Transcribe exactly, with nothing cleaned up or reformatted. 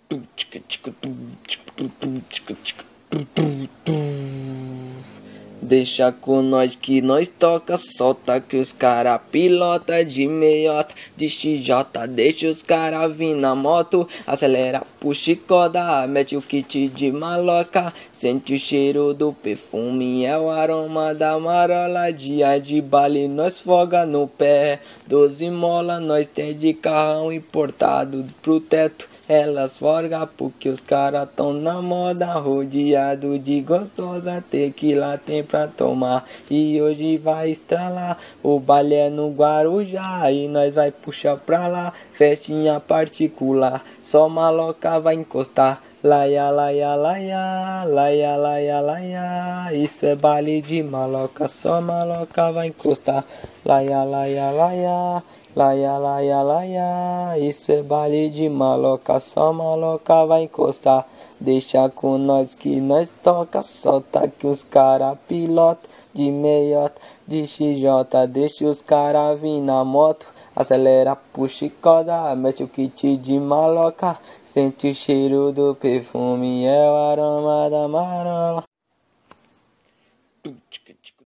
Deixa com nós que nós toca, solta que os cara pilota de meiota, de X J, deixa os cara vir na moto, acelera, puxa e coda, mete o kit de maloca, sente o cheiro do perfume, é o aroma da marola, dia de baile nós foga no pé, doze mola nós tem de carrão importado pro teto. Elas forga porque os cara tão na moda, rodeado de gostosa, tequila tem pra tomar. E hoje vai estralar, o baile é no Guarujá, e nós vai puxar pra lá, festinha particular, só maloca vai encostar. Laia, laia, laia, laia, laia, laia, isso é baile de maloca, só maloca vai encostar. Laia, laia, laia, laia, laia, laia, isso é baile de maloca, só maloca vai encostar. Deixa com nós que nós toca, solta que os cara pilota de meiota, de X J, deixa os cara vir na moto, acelera, puxa e coda, mete o kit de maloca, sente o cheiro do perfume, é o aroma da marola.